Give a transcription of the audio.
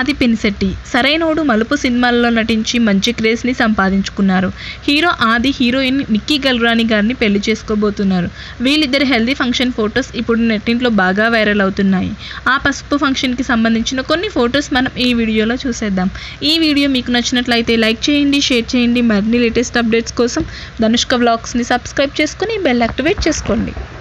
ఆది పినిశెట్టి సరైనోడు మలుపు సినిమాల్లో నటించి మంచి క్రేజ్ని సంపాదించుకున్నారు. హీరో ఆది హీరోయిన్ నిక్కీ గల్రాని గారిని పెళ్లి చేసుకోబోతున్నారు. వీళ్ళిద్దరి హెల్దీ ఫంక్షన్ ఫొటోస్ ఇప్పుడు నెట్టింట్లో బాగా వైరల్ అవుతున్నాయి. ఆ పసుపు ఫంక్షన్కి సంబంధించిన కొన్ని ఫొటోస్ మనం ఈ వీడియోలో చూసేద్దాం. ఈ వీడియో మీకు నచ్చినట్లయితే లైక్ చేయండి, షేర్ చేయండి. మరిన్ని లేటెస్ట్ అప్డేట్స్ కోసం ధనుష్క వ్లాగ్స్ని సబ్స్క్రైబ్ చేసుకుని బెల్ యాక్టివేట్ చేసుకోండి.